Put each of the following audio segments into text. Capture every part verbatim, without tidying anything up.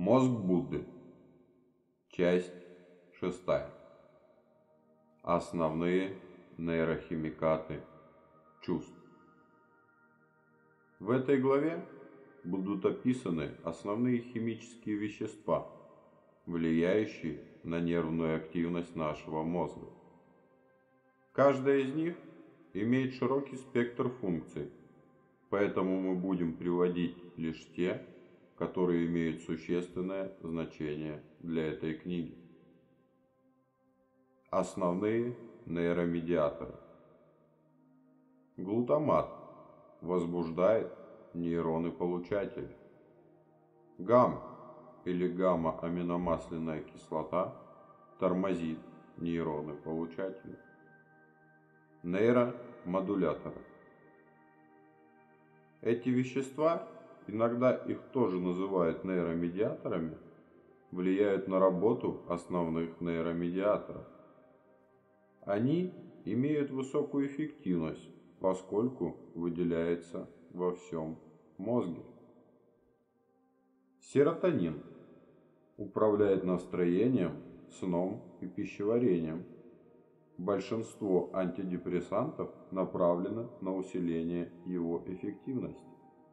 Мозг Будды. Часть шестая. Основные нейрохимикаты чувств. В этой главе будут описаны основные химические вещества, влияющие на нервную активность нашего мозга. Каждая из них имеет широкий спектр функций, поэтому мы будем приводить лишь те, которые имеют существенное значение для этой книги. Основные нейромедиаторы. Глутамат возбуждает нейроны-получатели. Гамма или гамма-аминомасляная кислота тормозит нейроны-получатели. Нейромодуляторы. Эти вещества, иногда их тоже называют нейромедиаторами, влияют на работу основных нейромедиаторов. Они имеют высокую эффективность, поскольку выделяется во всем мозге. Серотонин управляет настроением, сном и пищеварением. Большинство антидепрессантов направлено на усиление его эффективности.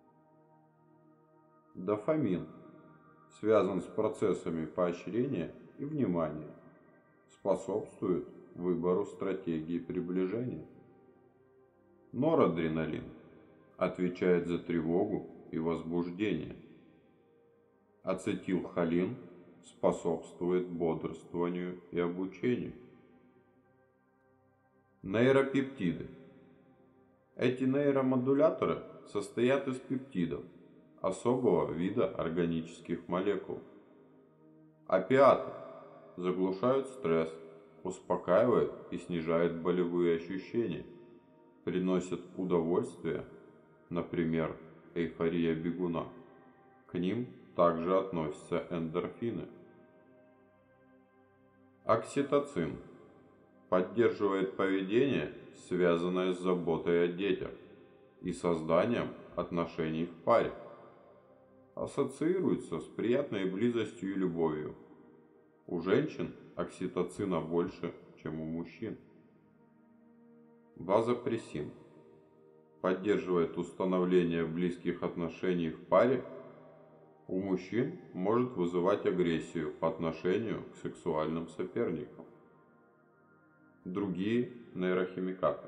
Дофамин связан с процессами поощрения и внимания, способствует выбору стратегии приближения. Норадреналин отвечает за тревогу и возбуждение. Ацетилхолин способствует бодрствованию и обучению. Нейропептиды. Эти нейромодуляторы состоят из пептидов, особого вида органических молекул. Опиаты заглушают стресс, успокаивают и снижают болевые ощущения, приносят удовольствие, например, эйфория бегуна. К ним также относятся эндорфины. Окситоцин поддерживает поведение, связанное с заботой о детях и созданием отношений в паре. Ассоциируется с приятной близостью и любовью. У женщин окситоцина больше, чем у мужчин. Вазопрессин поддерживает установление близких отношений в паре. У мужчин может вызывать агрессию по отношению к сексуальным соперникам. Другие нейрохимикаты.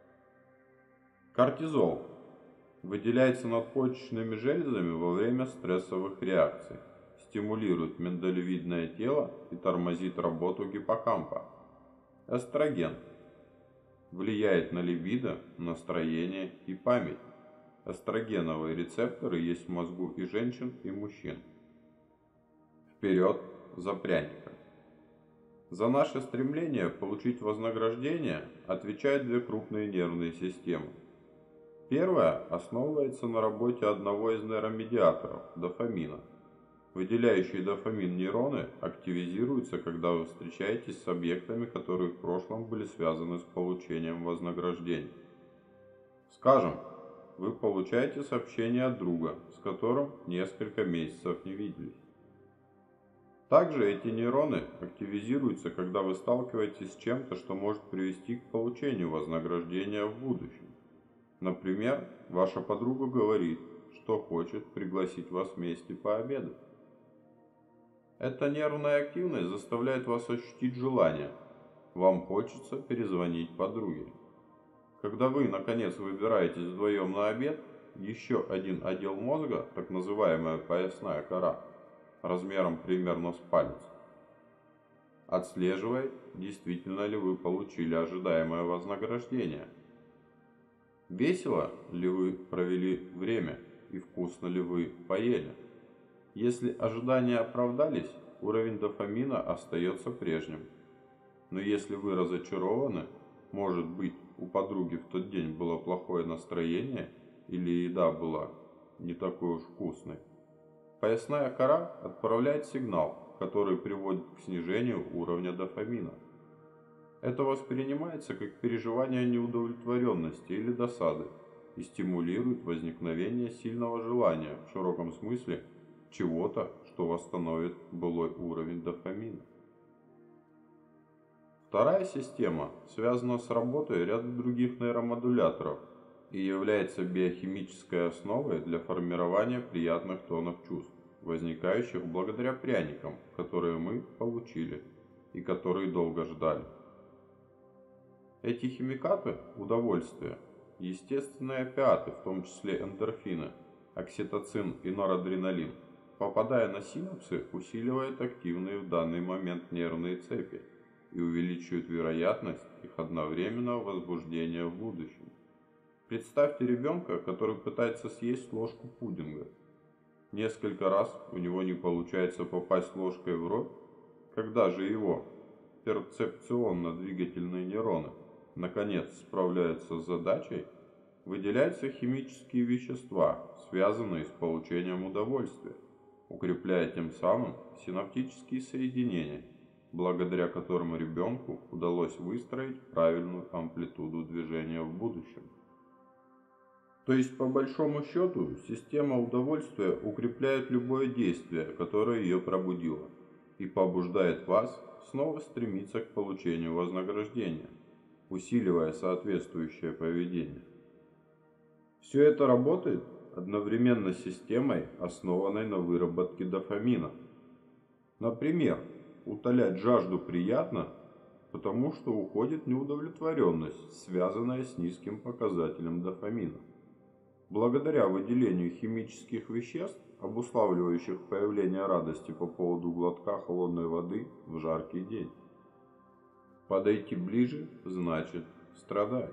Кортизол выделяется надпочечными железами во время стрессовых реакций, стимулирует миндалевидное тело и тормозит работу гиппокампа. Эстроген влияет на либидо, настроение и память. Эстрогеновые рецепторы есть в мозгу и женщин, и мужчин. Вперед за пряником. За наше стремление получить вознаграждение отвечают две крупные нервные системы. Первая основывается на работе одного из нейромедиаторов – дофамина. Выделяющие дофамин нейроны активизируются, когда вы встречаетесь с объектами, которые в прошлом были связаны с получением вознаграждения. Скажем, вы получаете сообщение от друга, с которым несколько месяцев не виделись. Также эти нейроны активизируются, когда вы сталкиваетесь с чем-то, что может привести к получению вознаграждения в будущем. Например, ваша подруга говорит, что хочет пригласить вас вместе пообедать. Эта нервная активность заставляет вас ощутить желание. Вам хочется перезвонить подруге. Когда вы, наконец, выбираетесь вдвоем на обед, еще один отдел мозга, так называемая поясная кора, размером примерно с палец, отслеживает, действительно ли вы получили ожидаемое вознаграждение. Весело ли вы провели время и вкусно ли вы поели? Если ожидания оправдались, уровень дофамина остается прежним. Но если вы разочарованы, может быть, у подруги в тот день было плохое настроение или еда была не такой уж вкусной, поясная кора отправляет сигнал, который приводит к снижению уровня дофамина. Это воспринимается как переживание неудовлетворенности или досады и стимулирует возникновение сильного желания, в широком смысле чего-то, что восстановит былой уровень дофамина. Вторая система связана с работой ряда других нейромодуляторов и является биохимической основой для формирования приятных тонов чувств, возникающих благодаря пряникам, которые мы получили и которые долго ждали. Эти химикаты удовольствия, естественные опиаты, в том числе эндорфины, окситоцин и норадреналин, попадая на синапсы, усиливают активные в данный момент нервные цепи и увеличивают вероятность их одновременного возбуждения в будущем. Представьте ребенка, который пытается съесть ложку пудинга. Несколько раз у него не получается попасть ложкой в рот, когда же его перцепционно-двигательные нейроны наконец справляются с задачей, выделяются химические вещества, связанные с получением удовольствия, укрепляя тем самым синаптические соединения, благодаря которым ребенку удалось выстроить правильную амплитуду движения в будущем. То есть, по большому счету, система удовольствия укрепляет любое действие, которое ее пробудило, и побуждает вас снова стремиться к получению вознаграждения, усиливая соответствующее поведение. Все это работает одновременно с системой, основанной на выработке дофамина. Например, утолять жажду приятно, потому что уходит неудовлетворенность, связанная с низким показателем дофамина. Благодаря выделению химических веществ, обуславливающих появление радости по поводу глотка холодной воды в жаркий день. Подойти ближе значит страдать.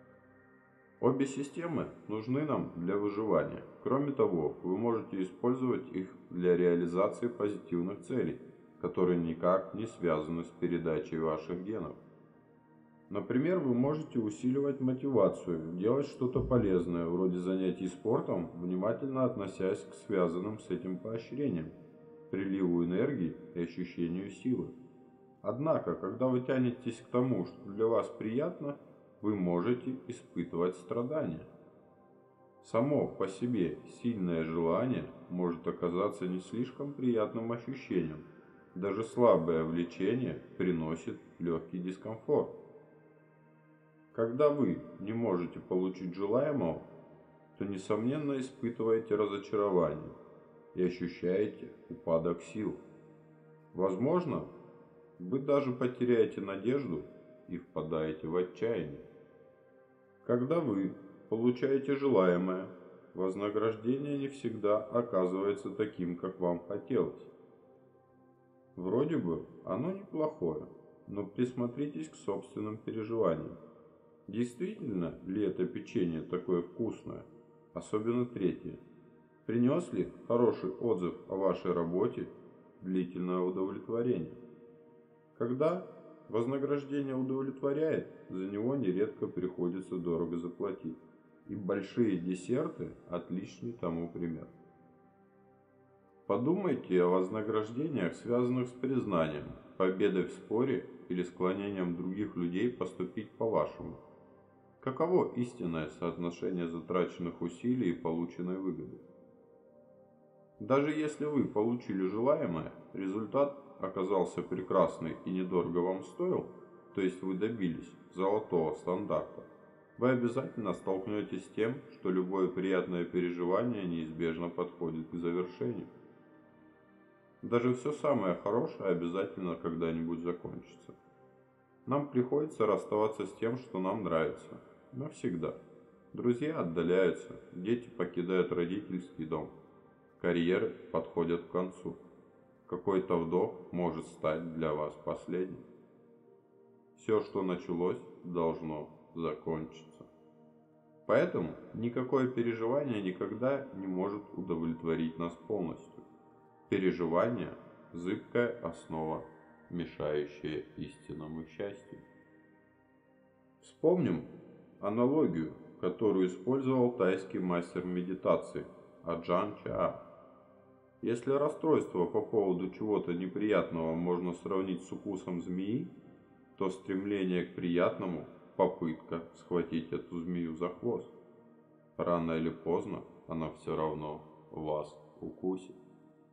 Обе системы нужны нам для выживания. Кроме того, вы можете использовать их для реализации позитивных целей, которые никак не связаны с передачей ваших генов. Например, вы можете усиливать мотивацию, делать что-то полезное, вроде занятий спортом, внимательно относясь к связанным с этим поощрениям, приливу энергии и ощущению силы. Однако, когда вы тянетесь к тому, что для вас приятно, вы можете испытывать страдания. Само по себе сильное желание может оказаться не слишком приятным ощущением. Даже слабое влечение приносит легкий дискомфорт. Когда вы не можете получить желаемого, то, несомненно, испытываете разочарование и ощущаете упадок сил. Возможно, вы даже потеряете надежду и впадаете в отчаяние. Когда вы получаете желаемое, вознаграждение не всегда оказывается таким, как вам хотелось. Вроде бы оно неплохое, но присмотритесь к собственным переживаниям. Действительно ли это печенье такое вкусное? Особенно третье. Принес ли хороший отзыв о вашей работе длительное удовлетворение? Когда вознаграждение удовлетворяет, за него нередко приходится дорого заплатить. И большие десерты – отличный тому пример. Подумайте о вознаграждениях, связанных с признанием, победой в споре или склонением других людей поступить по-вашему. Каково истинное соотношение затраченных усилий и полученной выгоды? Даже если вы получили желаемое, результат оказался прекрасный и недорого вам стоил, то есть вы добились золотого стандарта, вы обязательно столкнетесь с тем, что любое приятное переживание неизбежно подходит к завершению. Даже все самое хорошее обязательно когда-нибудь закончится. Нам приходится расставаться с тем, что нам нравится. Навсегда. Друзья отдаляются, дети покидают родительский дом. Карьеры подходят к концу. Какой-то вдох может стать для вас последним. Все, что началось, должно закончиться. Поэтому никакое переживание никогда не может удовлетворить нас полностью. Переживание – зыбкая основа, мешающая истинному счастью. Вспомним аналогию, которую использовал тайский мастер медитации Аджан Чаа. Если расстройство по поводу чего-то неприятного можно сравнить с укусом змеи, то стремление к приятному – попытка схватить эту змею за хвост. Рано или поздно она все равно вас укусит.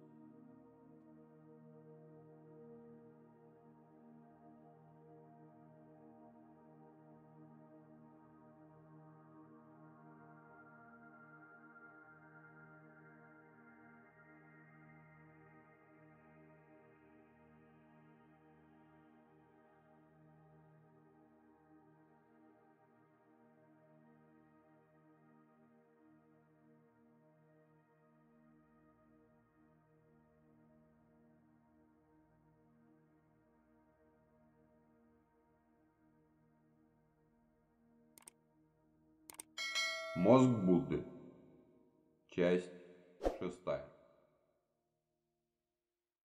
Мозг Будды. Часть шестая.